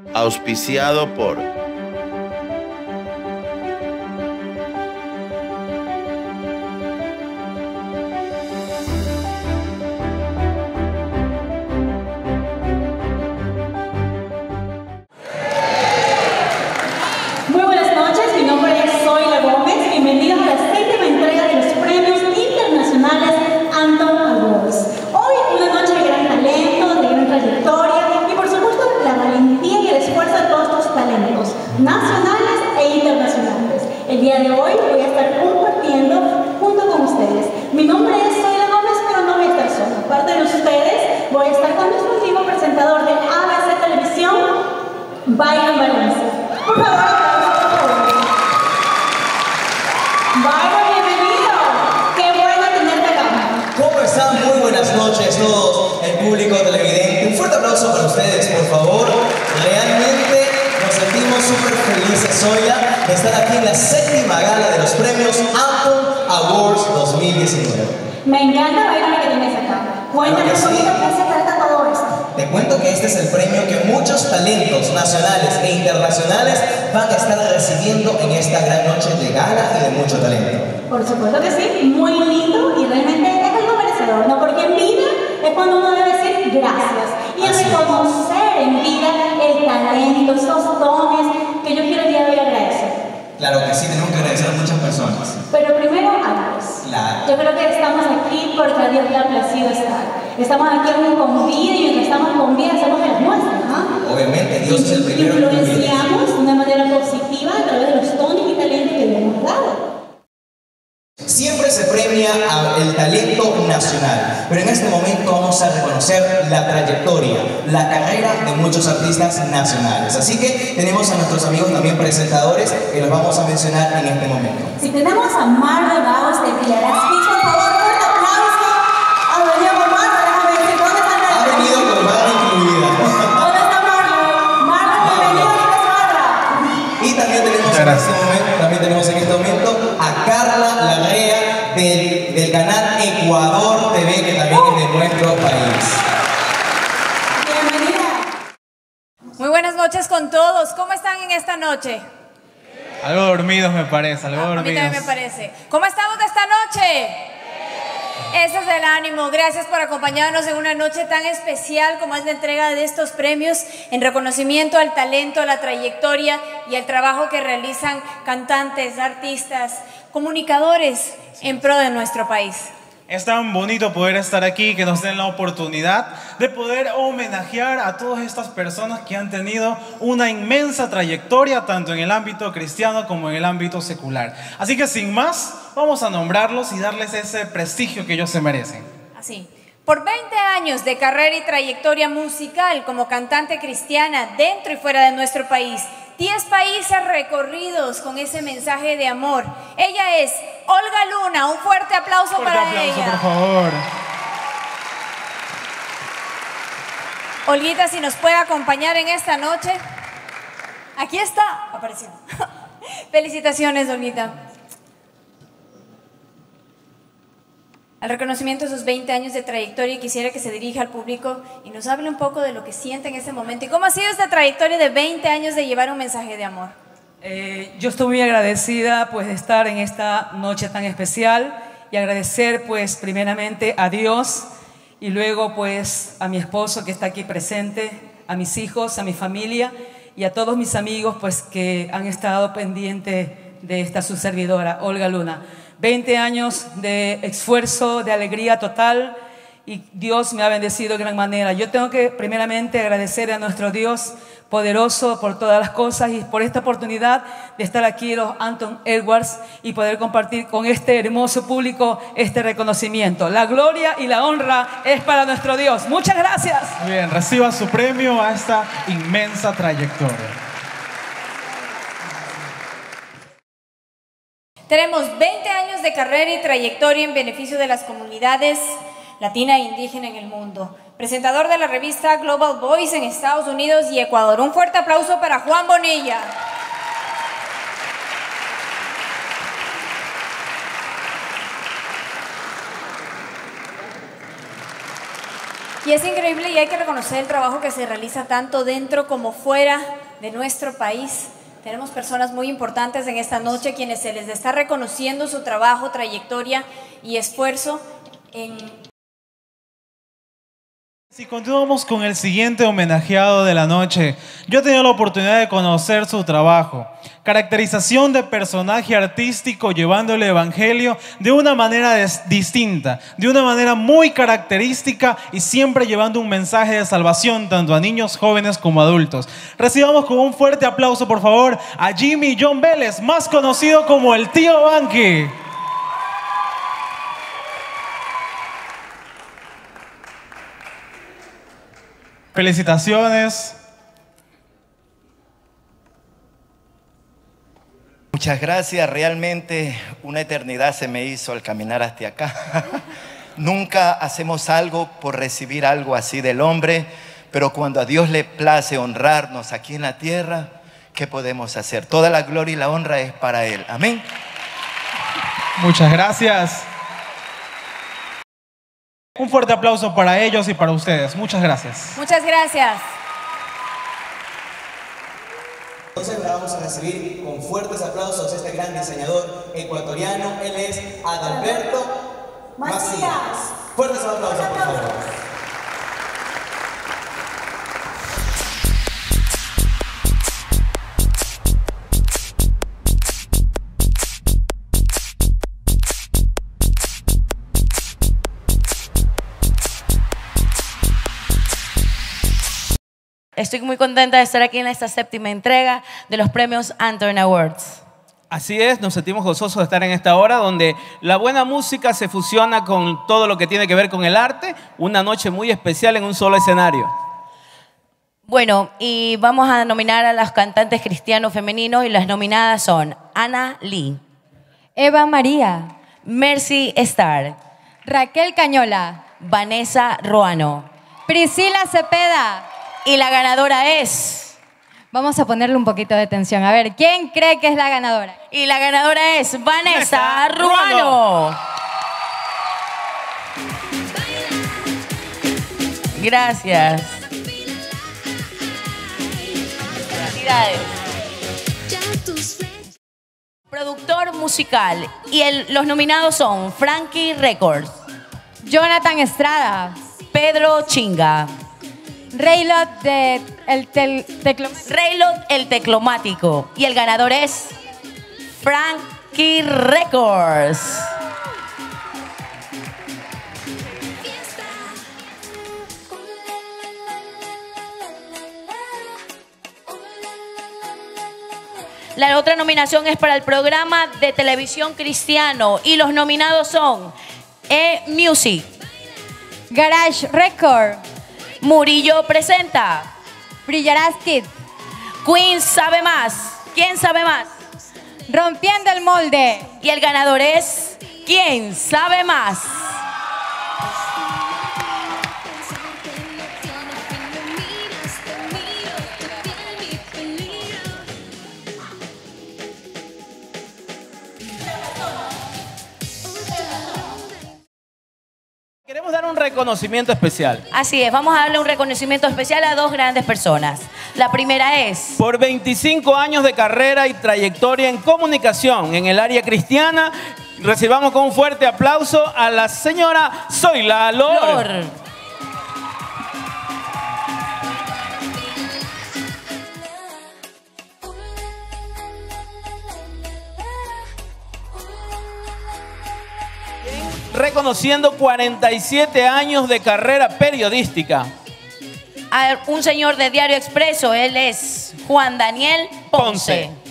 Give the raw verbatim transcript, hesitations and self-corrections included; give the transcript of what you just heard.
Auspiciado por nacionales e internacionales. El día de hoy voy a estar compartiendo junto con ustedes. Mi nombre es Zoila Gómez, pero no voy a estar sola. Aparte de ustedes, voy a estar con nuestro amigo presentador de A B C Televisión, Byron Valencia. Por favor, aplausos, por favor. Byron, bienvenido. Qué bueno tenerte acá. ¿Cómo están? Muy buenas noches todos, el público televidente. Un fuerte aplauso para ustedes, por favor. Realmente nos sentimos súper felices, Zoila, de estar aquí en la séptima gala de los premios Anthem Awards dos mil diecinueve. Me encanta ver lo que tienes acá. Cuéntame un poquito de qué se trata todo esto. Te cuento que este es el premio que muchos talentos nacionales e internacionales van a estar recibiendo en esta gran noche de gala y de mucho talento. Por supuesto que sí, muy lindo y realmente es algo merecedor, ¿no? Porque en vida es cuando uno debe decir gracias y Así reconocer en vida el talento, esos dones que yo quiero el día de hoy agradecer. Claro que sí, tenemos que agradecer a muchas personas. Pero primero a Dios. Claro. Yo creo que estamos aquí porque a Dios le ha placido estar. Estamos aquí aún con vida y mientras estamos con vida hacemos las nuestras, ¿no? Obviamente, Dios es el primero. Influenciamos de una manera positiva a través de los dones y talentos que le hemos dado. Siempre se premia el talento nacional, pero en este momento vamos a reconocer la trayectoria, la carrera de muchos artistas nacionales. Así que tenemos a nuestros amigos también presentadores que los vamos a mencionar en este momento. Si tenemos a Marlo Gaos de Villaraspi, por favor, fuerte aplauso a doña Marlo. Déjame decir, ¿dónde está Marlo? Ha venido con barra incluida. ¿Dónde está Marlo? Marlo, bienvenido a esta barra. Y también tenemos, en este momento, también tenemos en este momento a Carla Larrea del, del canal Ecuador T V, que también es de nuestro país. Bienvenida. Muy buenas noches con todos. ¿Cómo están en esta noche? Algo dormidos me parece, algo A mí dormidos. también me parece. ¿Cómo estamos esta noche? Ese es el ánimo. Gracias por acompañarnos en una noche tan especial como es la entrega de estos premios en reconocimiento al talento, a la trayectoria y al trabajo que realizan cantantes, artistas, comunicadores en pro de nuestro país. Es tan bonito poder estar aquí, que nos den la oportunidad de poder homenajear a todas estas personas que han tenido una inmensa trayectoria tanto en el ámbito cristiano como en el ámbito secular. Así que sin más, vamos a nombrarlos y darles ese prestigio que ellos se merecen. Así. Por veinte años de carrera y trayectoria musical como cantante cristiana dentro y fuera de nuestro país, diez países recorridos con ese mensaje de amor. Ella es Olga Luna. Un fuerte aplauso Fuerte para aplauso, ella. por favor. Olguita, si nos puede acompañar en esta noche. Aquí está. Apareció. Felicitaciones, Olguita. Al reconocimiento de sus veinte años de trayectoria, quisiera que se dirija al público y nos hable un poco de lo que siente en este momento y cómo ha sido esta trayectoria de veinte años de llevar un mensaje de amor. Eh, yo estoy muy agradecida pues de estar en esta noche tan especial y agradecer pues primeramente a Dios y luego pues a mi esposo que está aquí presente, a mis hijos, a mi familia y a todos mis amigos pues que han estado pendientes de esta su servidora, Olga Luna. veinte años de esfuerzo, de alegría total y Dios me ha bendecido de gran manera. Yo tengo que primeramente agradecer a nuestro Dios poderoso por todas las cosas y por esta oportunidad de estar aquí en los Anthem Awards y poder compartir con este hermoso público este reconocimiento. La gloria y la honra es para nuestro Dios. Muchas gracias. Muy bien, reciba su premio a esta inmensa trayectoria. Tenemos veinte años de carrera y trayectoria en beneficio de las comunidades latina e indígena en el mundo. Presentador de la revista Global Voice en Estados Unidos y Ecuador. Un fuerte aplauso para Juan Bonilla. Y es increíble y hay que reconocer el trabajo que se realiza tanto dentro como fuera de nuestro país. Tenemos personas muy importantes en esta noche quienes se les está reconociendo su trabajo, trayectoria y esfuerzo en... Si continuamos con el siguiente homenajeado de la noche, yo he tenido la oportunidad de conocer su trabajo. Caracterización de personaje artístico llevando el evangelio de una manera distinta, de una manera muy característica y siempre llevando un mensaje de salvación tanto a niños, jóvenes como adultos. Recibamos con un fuerte aplauso, por favor, a Jimmy John Vélez, más conocido como el Tío Banqui. Felicitaciones. Muchas gracias, realmente una eternidad se me hizo al caminar hasta acá. Nunca hacemos algo por recibir algo así del hombre, pero cuando a Dios le place honrarnos aquí en la tierra, ¿qué podemos hacer? Toda la gloria y la honra es para Él. Amén. Muchas gracias. Un fuerte aplauso para ellos y para ustedes. Muchas gracias. Muchas gracias. Entonces ahora vamos a recibir con fuertes aplausos a este gran diseñador ecuatoriano. Él es Adalberto Macías. Fuertes aplausos, por favor. Estoy muy contenta de estar aquí en esta séptima entrega de los premios Anton Awards. Así es, nos sentimos gozosos de estar en esta hora donde la buena música se fusiona con todo lo que tiene que ver con el arte. Una noche muy especial en un solo escenario. Bueno, y vamos a nominar a los cantantes cristianos femeninos y las nominadas son Ana Lee, Eva María, Mercy Star, Raquel Cañola, Vanessa Ruano, Priscila Cepeda. Y la ganadora es... Vamos a ponerle un poquito de atención. A ver, ¿quién cree que es la ganadora? Y la ganadora es Vanessa Ruano. Gracias. Felicidades. Productor musical. Y el, los nominados son Frankie Records, Jonathan Estrada, Pedro Chinga, Raylot de el tel, teclo... Raylot el Teclomático. Y el ganador es Frankie Records. La otra nominación es para el programa de televisión cristiano y los nominados son E-Music, Garage Record, Murillo Presenta, Brillarás Kid, Queen Sabe Más. ¿Quién sabe más? Rompiendo el Molde. Y el ganador es ¿Quién sabe más? Queremos dar un reconocimiento especial. Así es, vamos a darle un reconocimiento especial a dos grandes personas. La primera es... Por veinticinco años de carrera y trayectoria en comunicación en el área cristiana, recibamos con un fuerte aplauso a la señora Zoila Lor. Lor. Reconociendo cuarenta y siete años de carrera periodística. A un señor de Diario Expreso, él es Juan Daniel Ponce. Ponce.